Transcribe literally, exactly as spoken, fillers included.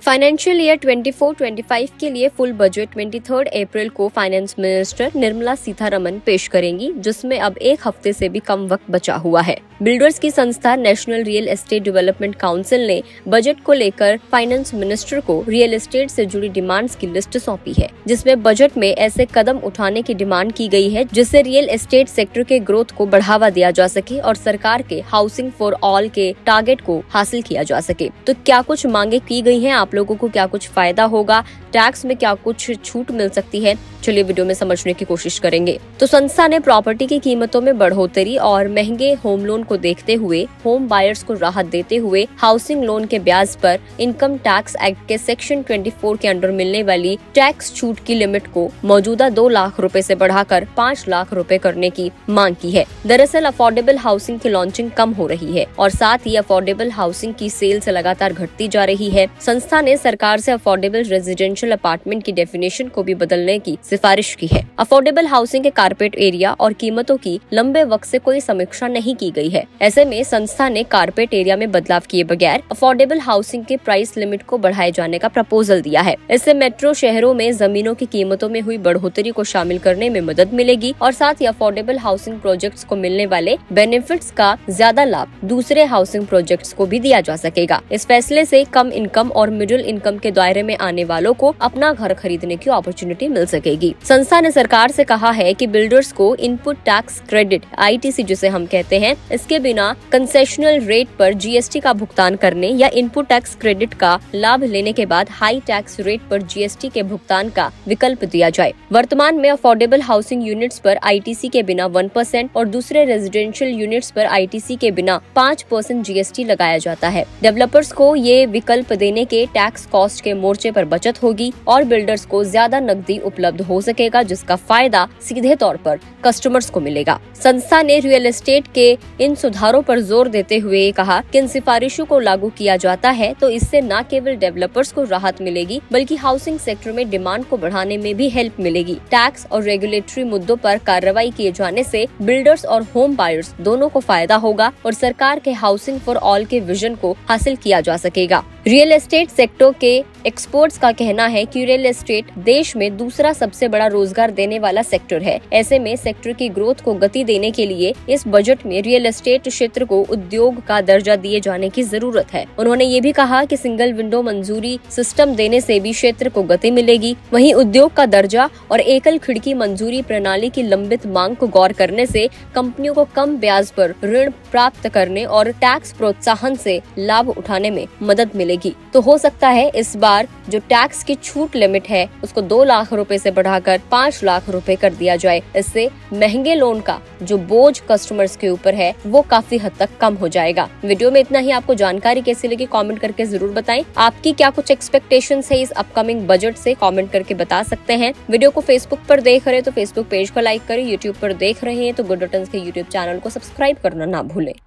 Financial year चौबीस पच्चीस के लिए फुल बजट तेईस अप्रैल को फाइनेंस मिनिस्टर निर्मला सीतारमण पेश करेंगी, जिसमें अब एक हफ्ते से भी कम वक्त बचा हुआ है। बिल्डर्स की संस्था National Real Estate Development Council ने बजट को लेकर फाइनेंस मिनिस्टर को रियल एस्टेट से जुड़ी डिमांड्स की लिस्ट सौंपी है, जिसमें बजट में ऐसे कदम उठाने की डिमांड की गई है जिससे रियल एस्टेट सेक्टर के ग्रोथ को बढ़ावा दिया जा सके और सरकार के हाउसिंग फॉर ऑल के टारगेट को हासिल किया जा सके। तो क्या कुछ मांगे की गई हैं, आप लोगों को क्या कुछ फायदा होगा, टैक्स में क्या कुछ छूट मिल सकती है, चलिए वीडियो में समझने की कोशिश करेंगे। तो संस्था ने प्रॉपर्टी की कीमतों में बढ़ोतरी और महंगे होम लोन को देखते हुए होम बायर्स को राहत देते हुए हाउसिंग लोन के ब्याज पर इनकम टैक्स एक्ट के सेक्शन चौबीस के अंडर मिलने वाली टैक्स छूट की लिमिट को मौजूदा दो लाख रुपए से बढ़ाकर पाँच लाख रुपए करने की मांग की है। दरअसल अफोर्डेबल हाउसिंग की लॉन्चिंग कम हो रही है और साथ ही अफोर्डेबल हाउसिंग की सेल्स लगातार घटती जा रही है। संस्था ने सरकार से अफोर्डेबल रेजिडेंशियल अपार्टमेंट की डेफिनेशन को भी बदलने की सिफारिश की है। अफोर्डेबल हाउसिंग के कारपेट एरिया और कीमतों की लंबे वक्त से कोई समीक्षा नहीं की गई है। ऐसे में संस्था ने कारपेट एरिया में बदलाव किए बगैर अफोर्डेबल हाउसिंग के प्राइस लिमिट को बढ़ाए जाने का प्रपोजल दिया है। इससे मेट्रो शहरों में जमीनों की कीमतों में हुई बढ़ोतरी को शामिल करने में मदद मिलेगी और साथ ही अफोर्डेबल हाउसिंग प्रोजेक्ट्स को मिलने वाले बेनिफिट्स का ज्यादा लाभ दूसरे हाउसिंग प्रोजेक्ट्स को भी दिया जा सकेगा। इस फैसले से कम इनकम और मिडिल इनकम के दायरे में आने वालों को अपना घर खरीदने की अपॉर्चुनिटी मिल सकेगी। संस्था ने सरकार से कहा है कि बिल्डर्स को input tax credit I T C जिसे हम कहते हैं, इसके बिना कंसेशनल रेट पर जी एस टी का भुगतान करने या इनपुट टैक्स क्रेडिट का लाभ लेने के बाद हाई टैक्स रेट पर जी एस टी के भुगतान का विकल्प दिया जाए। वर्तमान में अफोर्डेबल हाउसिंग यूनिट्स पर आई टी सी के बिना वन परसेंट और दूसरे रेजिडेंशियल यूनिट्स पर आई टी सी के बिना पाँच परसेंट जी एस टी लगाया जाता है। डेवलपर्स को ये विकल्प देने के टैक्स कॉस्ट के मोर्चे पर बचत होगी और बिल्डर्स को ज्यादा नकदी उपलब्ध हो सकेगा, जिसका फायदा सीधे तौर पर कस्टमर्स को मिलेगा। संस्था ने रियल एस्टेट के इन सुधारों पर जोर देते हुए कहा कि इन सिफारिशों को लागू किया जाता है तो इससे न केवल डेवलपर्स को राहत मिलेगी बल्कि हाउसिंग सेक्टर में डिमांड को बढ़ाने में भी हेल्प मिलेगी। टैक्स और रेगुलेटरी मुद्दों पर कार्रवाई किए जाने से बिल्डर्स और होम बायर्स दोनों को फायदा होगा और सरकार के हाउसिंग फॉर ऑल के विजन को हासिल किया जा सकेगा। रियल एस्टेट सेक्टर के एक्सपर्ट्स का कहना है कि रियल एस्टेट देश में दूसरा सबसे बड़ा रोजगार देने वाला सेक्टर है। ऐसे में सेक्टर की ग्रोथ को गति देने के लिए इस बजट में रियल एस्टेट क्षेत्र को उद्योग का दर्जा दिए जाने की जरूरत है। उन्होंने ये भी कहा कि सिंगल विंडो मंजूरी सिस्टम देने से भी क्षेत्र को गति मिलेगी। वहीं उद्योग का दर्जा और एकल खिड़की मंजूरी प्रणाली की लंबित मांग को गौर करने से कंपनियों को कम ब्याज पर ऋण प्राप्त करने और टैक्स प्रोत्साहन से लाभ उठाने में मदद मिलेगी। तो हो सकता है इस बार जो टैक्स की छूट लिमिट है उसको दो लाख रुपए से बढ़ाकर पाँच लाख रुपए कर दिया जाए। इससे महंगे लोन का जो बोझ कस्टमर्स के ऊपर है वो काफी हद तक कम हो जाएगा। वीडियो में इतना ही। आपको जानकारी कैसी लगी कमेंट करके जरूर बताएं। आपकी क्या कुछ एक्सपेक्टेशंस है इस अपकमिंग बजट से, कमेंट करके बता सकते हैं। वीडियो को फेसबुक पर देख रहे हैं तो फेसबुक पेज को लाइक करें, यूट्यूब पर देख रहे हैं तो गुड रिटर्न्स के यूट्यूब चैनल को सब्सक्राइब करना ना भूलें।